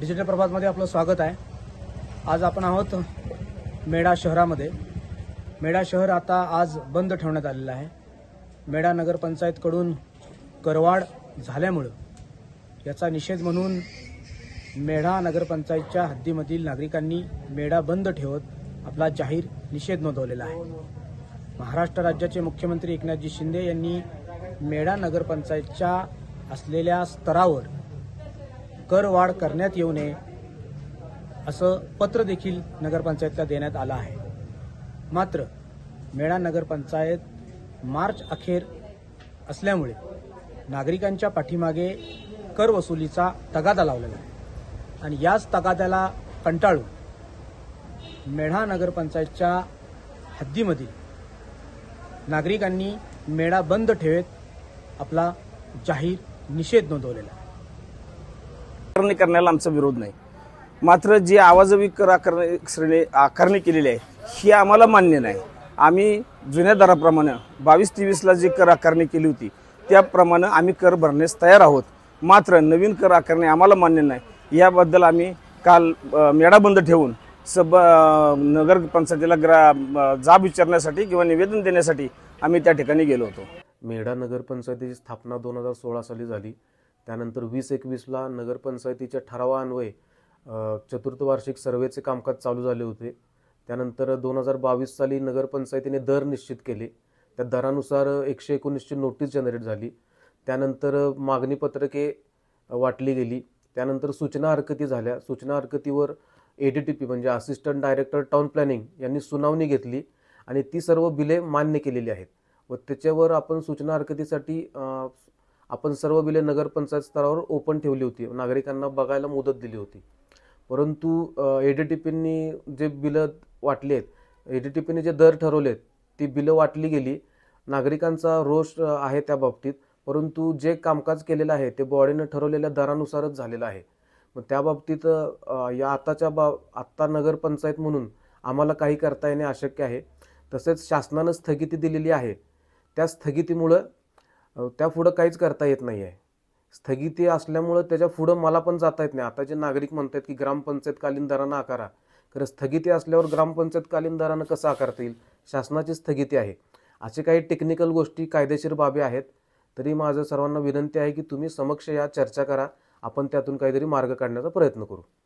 Digital प्रभातमध्ये आपलं स्वागत आहे। आज आपण आहोत मेढा शहरामध्ये। मेढा शहर आता आज बंद ठेवण्यात आलेलं आहे। मेढा नगरपंचायतकडून करवाढ झाल्यामुळे याचा निषेध म्हणून मेढा नगरपंचायतच्या हद्दीमधील नागरिकांनी मेढा बंद ठेवत आपला जाहीर निषेध नोंदवलेला आहे। महाराष्ट्र राज्याचे मुख्यमंत्री एकनाथजी शिंदे यांनी मेढा नगरपंचायतच्या असलेल्या स्तरावर करवाढ करण्यात येऊ नये असं पत्र देखील नगरपंचायतला देण्यात आलं आहे। मात्र मेढा नगरपंचायत मार्च अखेर असल्यामुळे नागरिकांच्या पाठीमागे कर वसुलीचा तगादा लावलेला आहे आणि याच तगाद्याला कंटाळून मेढा नगरपंचायतच्या हद्दीमधील नागरिकांनी मेढा बंद ठेवत आपला जाहीर निषेध नोंदवलेला आहे। करण्याला आमचा विरोध नाही, मात्र जी आवाजवी कर आकारणी केलेली आहे ही आम्हाला मान्य नाही। आम्ही जुन्या दराप्रमाणे 22-23ला जी कर आकारणी केली होती त्याप्रमाणे आम्ही कर भरण्यास तयार आहोत, मात्र नवीन कर आकारणी आम्हाला मान्य नाही। याबद्दल आम्ही काल मेढा बंद ठेवून नगरपंचायतीला जाब विचारण्यासाठी किंवा निवेदन देण्यासाठी आम्ही त्या ठिकाणी गेलो होतो। मेढा नगरपंचायतीची स्थापना 2016 साली झाली। त्यानंतर 2021ला नगरपंचायतीच्या ठरावान्वये चतुर्थ वार्षिक सर्वेचे कामकाज चालू झाले होते। त्यानंतर 2022 साली नगरपंचायतीने दर निश्चित केले। त्या दरानुसार 119ची नोटीस जनरेट झाली। त्यानंतर मागणी पत्रके वाटली गेली। त्यानंतर सूचना हरकती झाल्या। सूचना हरकतीवर ADTP म्हणजे असिस्टंट डायरेक्टर टाउन प्लॅनिंग यांनी सुनावणी घेतली आणि ती सर्व बिले मान्य केलेली आहेत व त्याच्यावर आपण सूचना हरकतीसाठी आपण सर्व बिले नगरपंचायत स्तरावर ओपन ठेवली होती, नागरिकांना बघायला मुदत दिली होती। परंतु ADTPनी जे बिलं वाटली आहेत, ADTPने जे दर ठरवलेत ती बिलं वाटली गेली। नागरिकांचा रोष आहे त्या बाबतीत, परंतु जे कामकाज केलेलं आहे ते बॉडीने ठरवलेल्या दरानुसारच झालेलं आहे। मग त्या बाबतीत या आत्ता नगरपंचायत म्हणून आम्हाला काही करता येणे अशक्य आहे। तसेच शासनाने स्थगिती दिलेली आहे, त्या स्थगितीमुळं त्या पुढं काहीच करता येत नाही आहे। स्थगिती असल्यामुळं त्याच्या पुढं मला पण जाता येत नाही। आता जे नागरिक म्हणतात की ग्रामपंचायतकालीन दरानं आकारा, तर स्थगिती असल्यावर ग्रामपंचायतकालीन दरानं कसं आकारता येईल? शासनाची स्थगिती आहे। असे काही टेक्निकल गोष्टी, कायदेशीर बाबी आहेत। तरी माझं सर्वांना विनंती आहे की तुम्ही समक्ष या चर्चा करा, आपण त्यातून काहीतरी मार्ग काढण्याचा प्रयत्न करू।